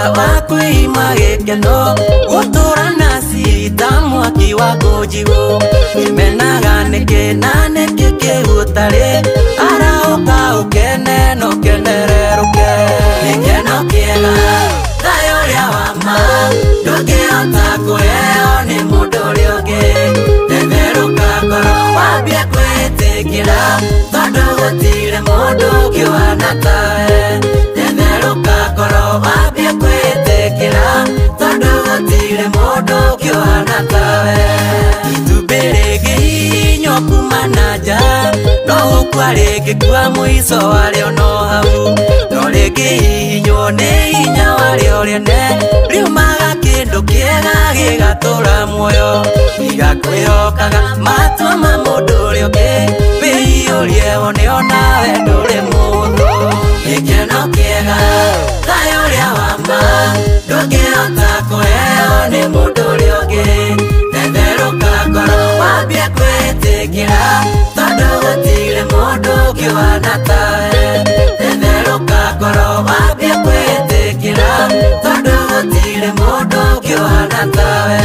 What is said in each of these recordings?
wakwima gikeno gutura na cita mwaki wa kunjigu imenaga niki na niki kigutari arauka ukene no kenereruke gikeno kiega thayo ria wama ndungihota kuheo ni mundu uria ungi thetheruka ngoro wambie kwitikira tondu gutire mundu ukiwana tawe thetheruka ngoro wambie kwitikira tondu gutire mundu ukiwana tawe itumbĩ rĩngĩhihinywo kuma na nja no gũkua rĩngĩkua mũico warĩo no hau no rĩngĩhihinywo nĩ hinya warĩo rĩene riumaga kĩndũ kĩega gĩgatũra muoyo igakwĩhokaga matua ma mũndũ ũrĩa ũngĩ wĩiyũrie wone onawe ndũrĩ mũthũ gĩkeno kĩega thayo ũrĩa wama ndũngĩhota kũheo nĩ mũndũ ũrĩa ũngĩ thetheruka ngoro wambie kwĩtĩkĩra tondũ gũtirĩ mũndũ ũkĩwana tawe thetheruka ngoro wambie kwĩtĩkĩra tondũ gũtirĩ mũndũ ũkĩwana tawe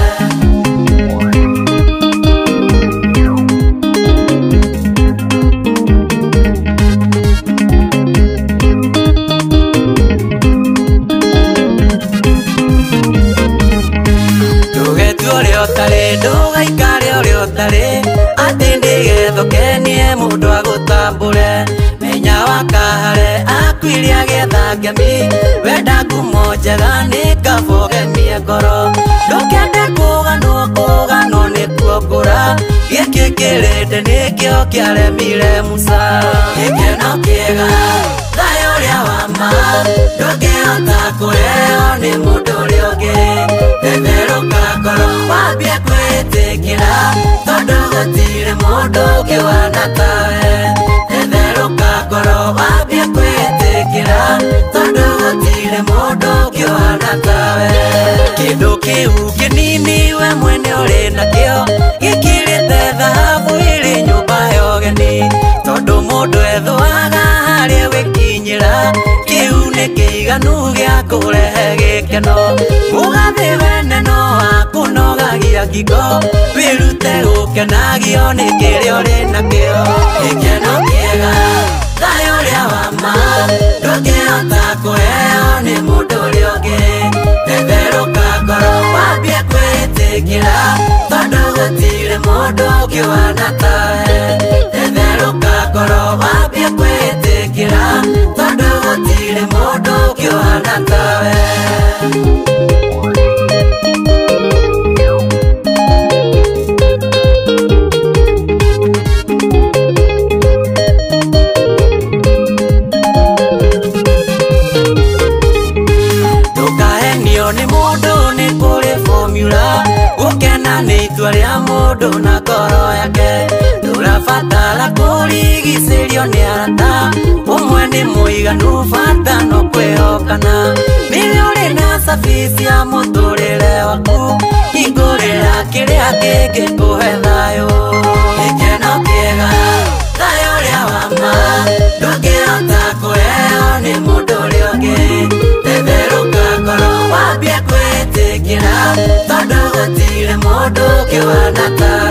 ndugaikare uria utari ati ndigethokenie mundu agutambure menya wakahare akwiria getha ngemi wenda ngumo njega nikabogemie ngoro ndukende kuganwo nikuo ngura gĩkĩ kĩrĩndĩ nĩkĩo kĩaremire Musa gĩkeno kĩega thayo ũrĩa wama ndũngĩhota kũheo nĩ mũndũ ũrĩa ũngĩ thetheruka ngoro wambie kwĩtĩkĩra tondũ gũtirĩ mũndũ ũkĩwana tawe thetheruka ngoro wambie kwĩtĩkĩra tondũ gũtirĩ mũndũ ũkĩwana tawe kĩndũ kĩu kĩnini we mwene ũrĩ nakĩo gĩkĩrĩte thahabu ĩrĩ nyũmba ya ũgeni tondũ mũndũ ethũaga harĩa wĩkinyĩra kĩu nĩ kĩiganu gĩa kũrehe gĩkeno mũgathĩ wene no akũnogagia ngingo wĩrute gũkenagio nĩ kĩrĩa ũrĩ nakĩo gĩkeno kĩega thayo ũrĩa wama ndũngĩhota kũheo nĩ mũndũ ũrĩa ũngĩ thetheruka ngoro wambie kwĩtĩkĩra tondũ gũtirĩ mũndũ ũkĩwana tawe thetheruka ngoro wambie kwĩtĩkĩra tondũ gũtirĩ mũndũ ũkĩwana tawe ni mundu ni kuri formula gukena ni itua ria mundu na ngoro yake ndurabatara kurigicĩrio ni arata umwe ni muiganu bata no kwĩhokana rĩrĩa ũrĩ na cabi cia mũtũrĩre waku hingũrĩra kĩrĩa kĩngĩkũhe thayũ gĩkeno kĩega thayo ũrĩa wama ndũngĩhota kũheo nĩ mũndũ ũrĩa ũngĩ thetheruka ngoro wambie kwĩtĩkĩra tondũ gũtirĩ mũndũ ũkĩwana tawe